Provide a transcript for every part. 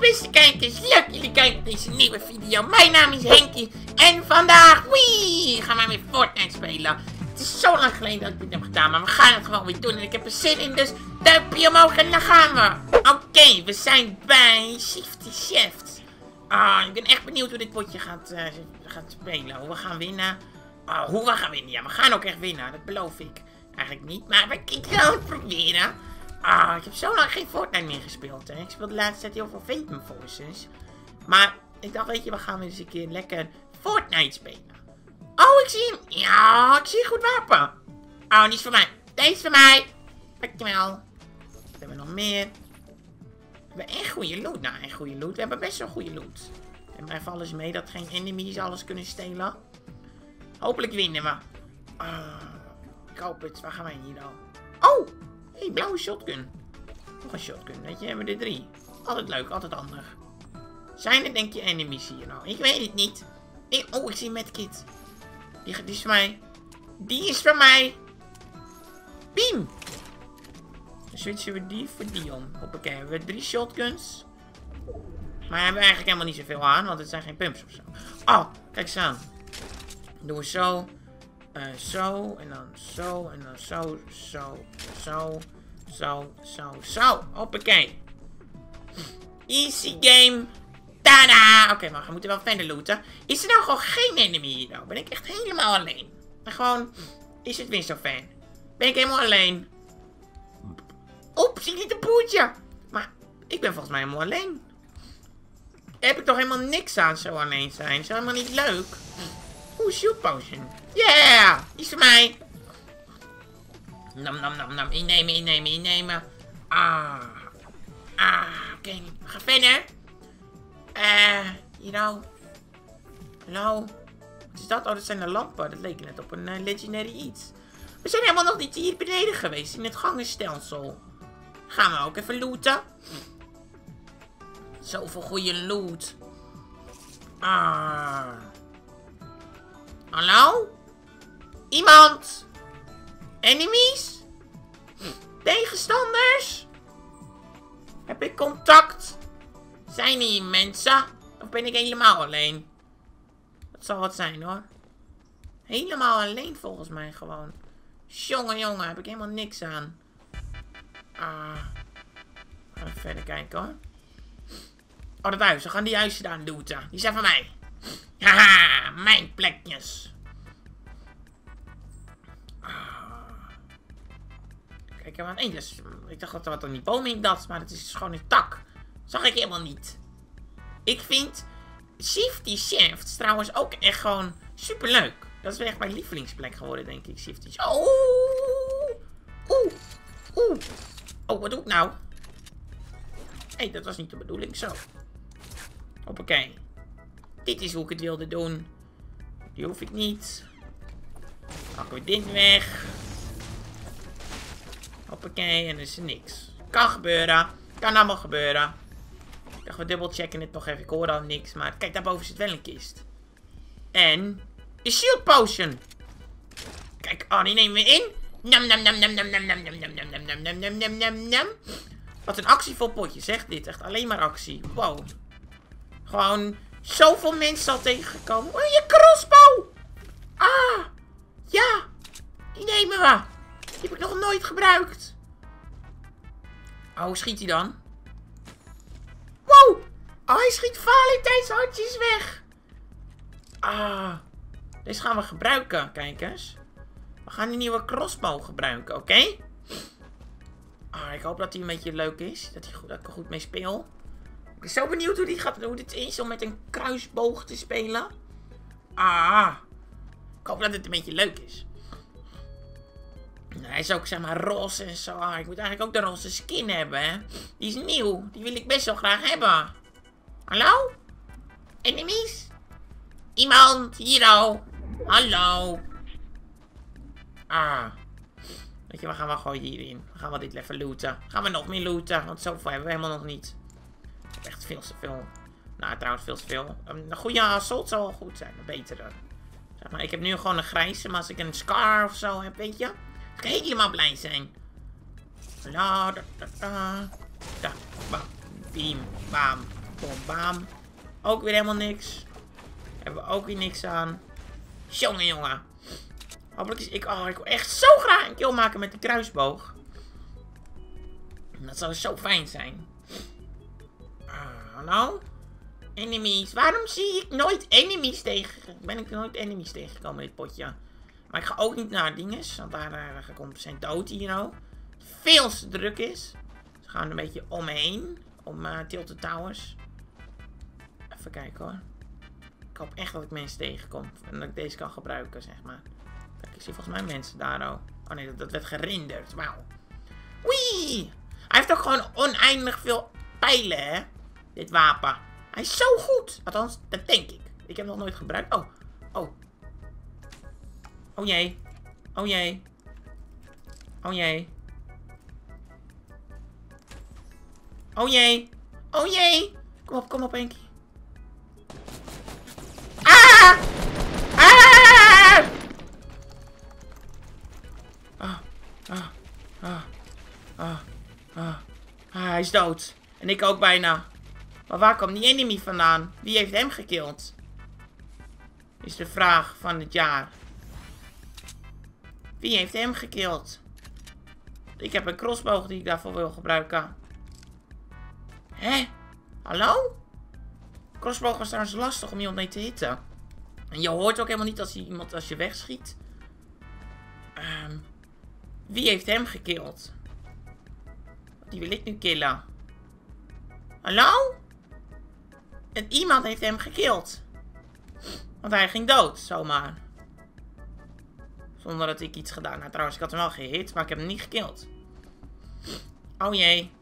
beste kijkers, leuk jullie kijken naar deze nieuwe video. Mijn naam is Henkie en vandaag, gaan we weer Fortnite spelen. Het is zo lang geleden dat ik dit heb gedaan, maar we gaan het gewoon weer doen en ik heb er zin in, dus duimpje omhoog en dan gaan we. Oké, we zijn bij Shifty Shaft. Ik ben echt benieuwd hoe dit potje gaat spelen, hoe we gaan winnen. Hoe we gaan winnen, ja, we gaan ook echt winnen, dat beloof ik. Eigenlijk niet, maar ik ga het proberen. Ik heb zo lang geen Fortnite meer gespeeld, hè. Ik speelde de laatste tijd heel veel Phantom Forces. Maar ik dacht, weet je, we gaan weer eens een keer lekker Fortnite spelen. Oh, ik zie hem. Ja, ik zie een goed wapen. Oh, die is voor mij. Deze is voor mij. Dankjewel. Wat hebben we nog meer? We hebben echt goede loot. Nou, echt goede loot. We hebben best wel goede loot. En maar even alles mee dat geen enemies alles kunnen stelen. Hopelijk winnen we. Ik hoop het. Waar gaan wij hier dan? Oh! Hé, blauwe shotgun. Nog een shotgun, weet je, hebben we er 3. Altijd leuk, altijd handig. Zijn er denk je enemies hier nou? Ik weet het niet. Ik zie een medkit. Die is voor mij. Die is voor mij. Beam. Dan switchen we die voor die om. Hoppakee, we hebben 3 shotguns. Maar we hebben eigenlijk helemaal niet zoveel aan, want het zijn geen pumps of zo. Oh, kijk eens aan. Dan doen we zo. Zo, en dan zo, en dan zo, zo. Hoppakee. Easy game. Tada! Oké, maar we moeten wel verder looten. Is er nou gewoon geen enemy hier nou? Ben ik echt helemaal alleen? En gewoon, is het weer zo ver? Ben ik helemaal alleen? Oeps, ik liet een poetje. Maar ik ben volgens mij helemaal alleen. Heb ik toch helemaal niks aan zo alleen zijn? Is helemaal niet leuk? Oeh, shield potion. Yeah! Die is voor mij. Nam. Innemen. Oké. We gaan verder. Hallo. Wat is dat? Oh, dat zijn de lampen. Dat leek net op een legendary iets. We zijn helemaal nog niet hier beneden geweest. In het gangenstelsel. Gaan we ook even looten. Zoveel goede loot. Hallo? Iemand? Enemies? Tegenstanders? Heb ik contact? Zijn hier mensen? Of ben ik helemaal alleen? Dat zal wat zijn hoor. Helemaal alleen volgens mij gewoon. Jongen, heb ik helemaal niks aan. Gaan we even verder kijken hoor. Oh, dat huis. We gaan die huizen daar looten. Die zijn van mij. Haha, mijn plekjes. Kijk, er maar dus, ik dacht dat er wat aan die boom hing dat, maar het is gewoon een tak. Zag ik helemaal niet. Ik vind Shifty Shaft trouwens ook echt gewoon super leuk. Dat is weer echt mijn lievelingsplek geworden, denk ik. Shifty Shaft. Oh, wat doe ik nou? Hé, dat was niet de bedoeling. Zo. Hoppakee. Dit is hoe ik het wilde doen. Die hoef ik niet. Pakken we dit weg. Hoppakee, en er is er niks. Kan gebeuren. Kan allemaal gebeuren. Ik dacht, we dubbelchecken het nog even. Ik hoor al niks, maar kijk, daarboven zit wel een kist. En een shield potion. Kijk, die nemen we in. Nam. Wat een actievol potje, zegt dit. Echt alleen maar actie. Wow. Gewoon zoveel mensen al tegengekomen. Oh, je crossbow! Ja. Die nemen we. Die heb ik nog nooit gebruikt. Hoe schiet hij dan? Wow! Hij schiet valentijnshandjes weg. Deze gaan we gebruiken, kijk eens. We gaan die nieuwe crossbow gebruiken, oké? Ik hoop dat hij een beetje leuk is. Dat ik er goed mee speel. Ik ben zo benieuwd hoe dit is om met een kruisboog te spelen. Ik hoop dat het een beetje leuk is. Hij is ook, zeg maar, roze en zo. Ik moet eigenlijk ook de roze skin hebben, hè. Die is nieuw. Die wil ik best wel graag hebben. Hallo? Enemies? Iemand? Hier al. Hallo? Weet je, we gaan wel gooien hierin. We gaan wel dit even looten. Gaan we nog meer looten, want zoveel hebben we helemaal nog niet. Ik heb echt veel te veel. Nou, trouwens, veel te veel. Een goede assault zou wel goed zijn. Een betere. Zeg maar, ik heb nu gewoon een grijze, maar als ik een scar of zo heb, weet je. Ik ga helemaal blij zijn. Bam. Beam. Bam. Bom, bam. Ook weer helemaal niks. Hebben we ook weer niks aan. Jongen, jongen. Hopelijk is ik wil echt zo graag een kill maken met die kruisboog. Dat zou zo fijn zijn. Hallo? Enemies. Waarom zie ik nooit enemies tegen? Ben ik nooit enemies tegengekomen in dit potje? Maar ik ga ook niet naar dinges. Want daar zijn dood hier ook. Veel te druk is. Dus we gaan een beetje omheen. Om Tilted Towers. Even kijken hoor. Ik hoop echt dat ik mensen tegenkom. En dat ik deze kan gebruiken, zeg maar. Kijk, ik zie volgens mij mensen daar. Oh nee, dat werd gerenderd. Wauw. Wee! Hij heeft ook gewoon oneindig veel pijlen, hè? Dit wapen. Hij is zo goed. Althans, dat denk ik. Ik heb hem nog nooit gebruikt. Oh. Oh. Oh jee. Oh jee. Oh jee. Oh jee. Oh jee. Kom op, Henkie. Ah! Ah! Hij is dood. En ik ook bijna. Maar waar kwam die enemy vandaan? Wie heeft hem gekild? Is de vraag van het jaar. Wie heeft hem gekild? Ik heb een crossboog die ik daarvoor wil gebruiken. Hè? Hallo? Crossboog was trouwens lastig om iemand mee te hitten. En je hoort ook helemaal niet als iemand als je wegschiet. Wie heeft hem gekild? Die wil ik nu killen. Hallo? En iemand heeft hem gekild. Want hij ging dood, zomaar. Zonder dat ik iets gedaan had. Nou, trouwens, ik had hem wel gehit, maar ik heb hem niet gekild. Oh jee.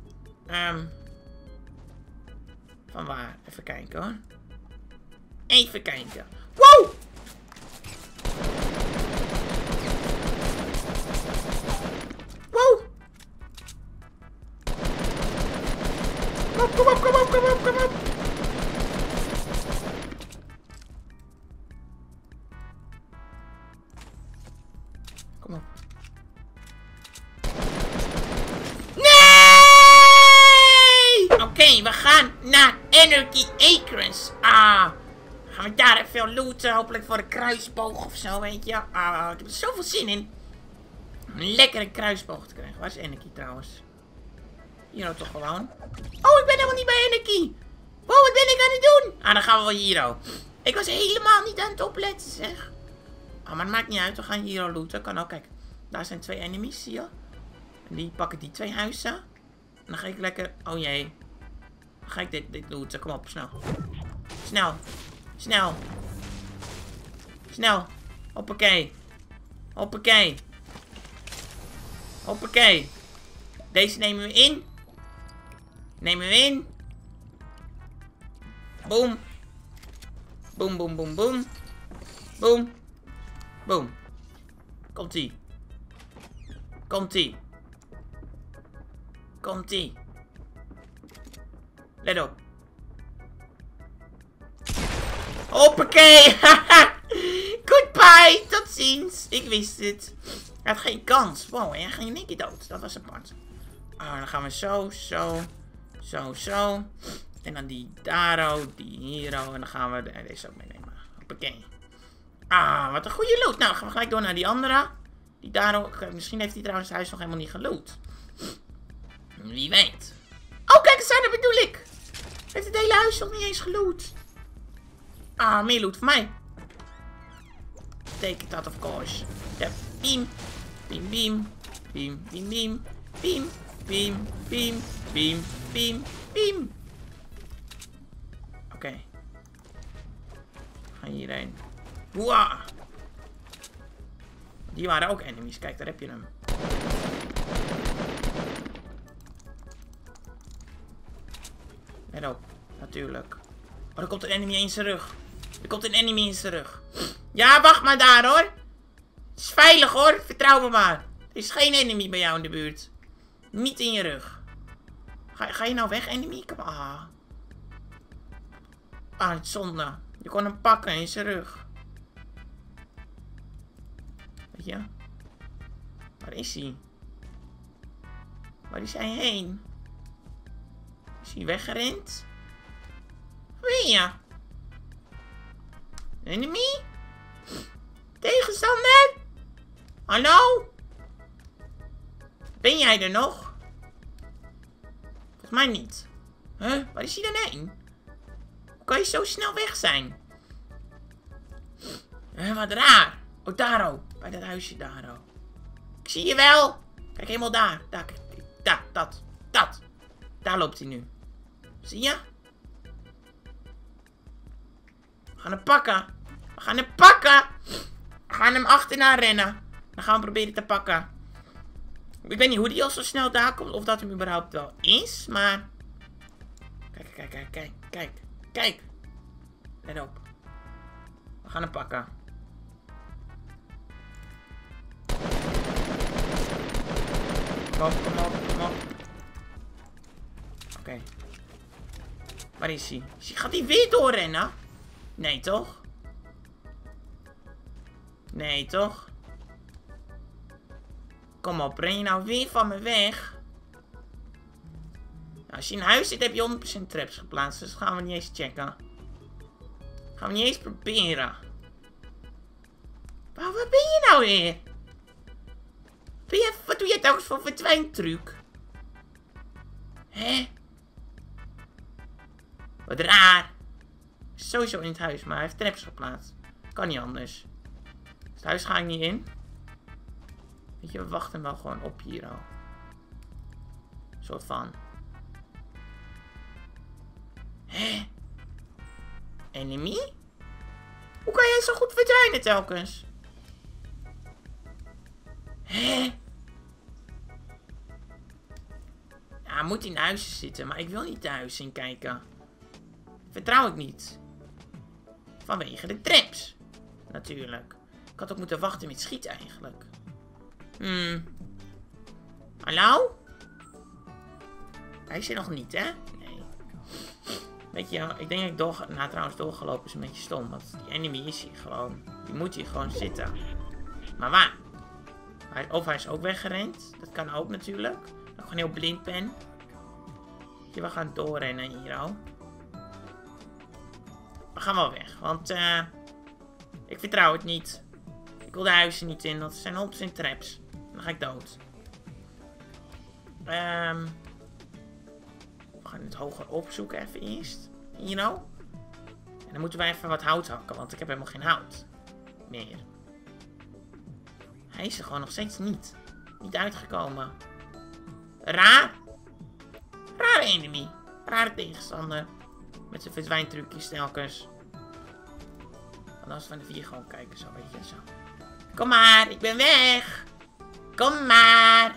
Van waar? Even kijken hoor. Even kijken. Wow! Wow! Kom op. Kom op. Nee! Oké, we gaan naar Anarchy Acres. Gaan we daar even veel looten. Hopelijk voor een kruisboog of zo, weet je. Ik heb er zoveel zin in. Om een lekkere kruisboog te krijgen. Waar is Anarchy trouwens? Hier nou toch gewoon. Oh, ik ben helemaal niet bij Anarchy. Wow, wat ben ik aan het doen? Dan gaan we wel hier. Ik was helemaal niet aan het opletten, zeg. Maar het maakt niet uit. We gaan hier looten. Kan ook, kijk. Daar zijn 2 enemies, zie je. En die pakken die 2 huizen. En dan ga ik lekker... Oh jee. Dan ga ik dit looten. Kom op, snel. Snel. Hoppakee. Deze nemen we in. Boom. Boom. Komt-ie. Let op. Hoppakee. Goodbye. Tot ziens. Ik wist het. Hij had geen kans. Wow, hij ging in één keer dood. Dat was apart. Dan gaan we zo. En dan die Daro, die Hero. En dan gaan we deze ook meenemen. Hoppakee. Wat een goede loot. Nou, gaan we gelijk door naar die andere. Die Daro. Misschien heeft hij trouwens het huis nog helemaal niet geloot. Wie weet. Oh, kijk eens aan, dat bedoel ik. Heeft het hele huis nog niet eens geloot. Meer loot voor mij. Take it out of course. Ja, beam. Oké. Ga hierheen. Woeah! Die waren ook enemies. Kijk, daar heb je hem. Let op. Natuurlijk. Er komt een enemy in zijn rug. Ja, wacht maar daar hoor. Het is veilig hoor. Vertrouw me maar. Er is geen enemy bij jou in de buurt. Niet in je rug. Ga je nou weg, enemy? Het is zonde. Je kon hem pakken in zijn rug. Weet je? Waar is hij? Waar is hij heen? Is hij weggerend? ben je? Enemy? Tegenstander? Hallo? Ben jij er nog? Volgens mij niet. Huh? Waar is hij dan heen? Hoe kan je zo snel weg zijn? Wat raar. Oh, daar ook. Bij dat huisje daar ook. Ik zie je wel. Kijk, helemaal daar. Daar, kijk. Daar, dat. Daar loopt hij nu. Zie je? We gaan hem pakken. We gaan hem achterna rennen. Dan gaan we proberen te pakken. Ik weet niet hoe die al zo snel daar komt. Of dat hem überhaupt wel is. Maar... Kijk. Let op. We gaan hem pakken. Kom op. Oké. Waar is hij? Gaat hij weer doorrennen? Nee, toch? Kom op, ren je nou weer van me weg? Nou, als je in huis zit, heb je 100% traps geplaatst. Dus dat gaan we niet eens checken. Gaan we niet eens proberen. Waar ben je nou weer? Wat doe jij telkens voor verdwijntruc? Hè? Wat raar. Sowieso in het huis, maar hij heeft traps geplaatst. Kan niet anders. Dus het huis ga ik niet in. Weet je, we wachten hem wel gewoon op hier al. Een soort van. Hè? Enemy? Hoe kan jij zo goed verdwijnen telkens? Hè? Ja, hij moet in huizen zitten, maar ik wil niet de huis in kijken. Vertrouw ik niet. Vanwege de traps. Natuurlijk. Ik had ook moeten wachten met schieten eigenlijk. Hallo? Hij is er nog niet, hè? Nee. Weet je, ik denk dat ik trouwens doorgelopen is een beetje stom. Want die enemy is hier gewoon. Die moet hier gewoon zitten. Maar waar? Of hij is ook weggerend. Dat kan ook natuurlijk. Dat ik gewoon heel blind ben. Weet je, we gaan doorrennen hier al. We gaan wel weg. Want ik vertrouw het niet. Ik wil de huizen niet in. Dat zijn 100% traps. Dan ga ik dood. We gaan het hoger opzoeken even eerst. Hier nou. En dan moeten wij even wat hout hakken. Want ik heb helemaal geen hout meer. Hij is er gewoon nog steeds niet. Niet uitgekomen. Raar. Rare enemy. Rare tegenstander. Met zijn verdwijntrucjes telkens. Want als we van de 4 gewoon kijken zo, weet je, zo. Kom maar, ik ben weg. Kom maar.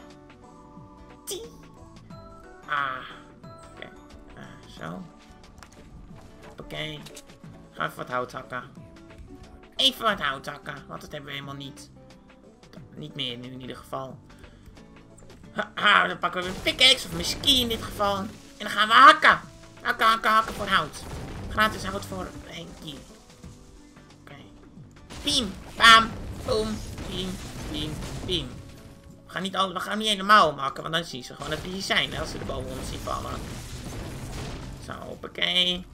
Oké. Zo. Oké. Ga even wat hout hakken. Even wat hout hakken, want dat hebben we helemaal niet. Niet meer nu in ieder geval. Dan pakken we een pickaxe of een ski in dit geval. En dan gaan we hakken. Hakken voor hout. Gratis hout voor Henkie. Oké. Piem, pam, boom, piem. We gaan niet helemaal hakken, want dan zien ze gewoon dat we hier zijn. Als ze de boven ons zien vallen. Zo, hoppakee.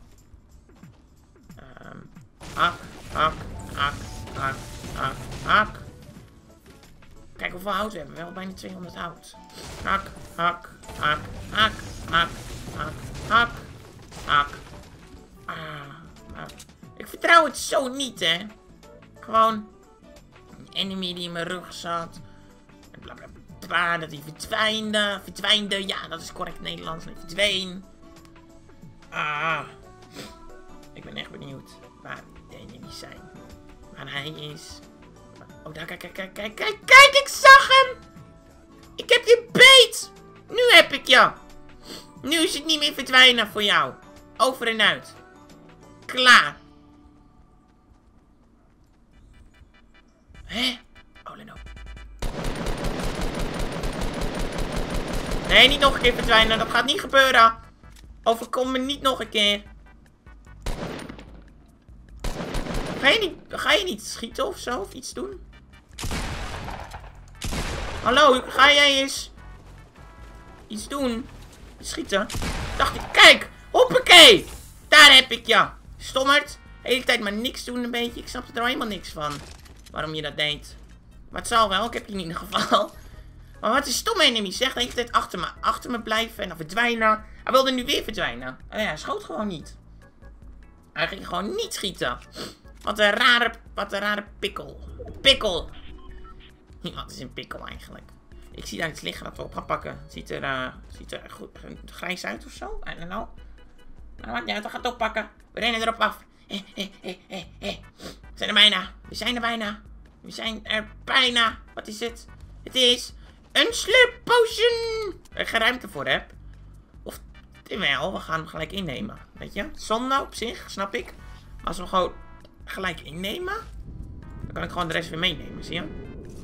Hak. Kijk hoeveel hout we hebben. We hebben bijna 200 hout. Hak. Ik vertrouw het zo niet, hè. Gewoon een enemy die in mijn rug zat. En blablabla, dat hij verdwijnde. Ja, dat is correct Nederlands. Hij verdween. Ik ben echt benieuwd waar de enemies zijn. Waar hij is. Oh, daar, kijk, ik zag hem! Ik heb je beet! Nu heb ik je! Nu is het niet meer verdwijnen voor jou. Over en uit. Klaar. Hè? Oh, Leno. Nee, niet nog een keer verdwijnen. Dat gaat niet gebeuren. Overkom me niet nog een keer. Ga je niet schieten of zo? Of iets doen? Hallo, ga jij eens iets doen? Schieten? Dacht ik, kijk! Hoppakee! Daar heb ik je! Stommerd. De hele tijd maar niks doen een beetje. Ik snap er helemaal niks van. Waarom je dat deed. Maar het zal wel. Ik heb je in ieder geval. Maar wat is stom enemy. Zeg de hele tijd achter me blijven en dan verdwijnen. Hij wilde nu weer verdwijnen. Oh ja, hij schoot gewoon niet. Hij ging gewoon niet schieten. Wat een rare pikkel. Pikkel. Wat is een pikkel eigenlijk? Ik zie daar iets liggen dat we op gaan pakken. Het ziet er goed grijs uit of zo. I don't know. Maar wat ja, we gaan het oppakken. We rennen erop af. We zijn er bijna. We zijn er bijna. We zijn er bijna. Wat is het? Het is een slurp potion. Waar ik geen ruimte voor heb. Of, wel, we gaan hem gelijk innemen. Weet je? Zonde op zich, snap ik. Maar als we hem gewoon gelijk innemen, dan kan ik gewoon de rest weer meenemen, zie je?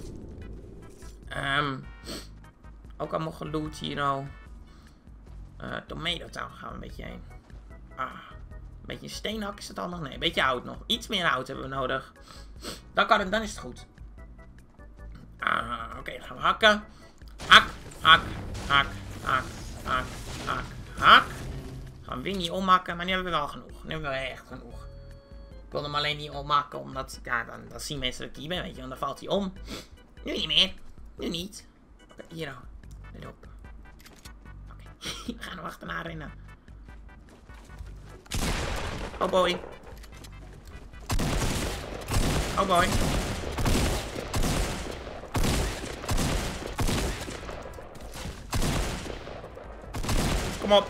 Ook allemaal geloot hier al. Tomato Town gaan we een beetje heen. Een beetje steenhak is het al nog? Nee, een beetje hout nog. Iets meer hout hebben we nodig. Dan is het goed. Oké, dan gaan we hakken. Hak. Gaan we weer niet omhakken, maar nu hebben we wel genoeg. Nu hebben we echt genoeg. Ik wil hem alleen niet omhakken, omdat, ja, dan zien mensen dat ik hier ben, weet je. Want dan valt hij om. Nu niet meer. Nu niet. Oké, hier al. Let op. Oké, we gaan er achterna rennen. Oh boy. Oh boy. Kom op.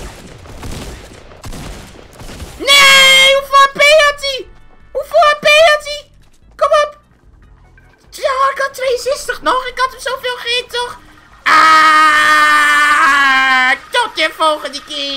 Nee! Hoeveel HP had hij? Hoeveel HP had hij? Kom op. Ja, ik had 62 nog. Ik had hem zoveel gehit, toch? Tot de volgende keer.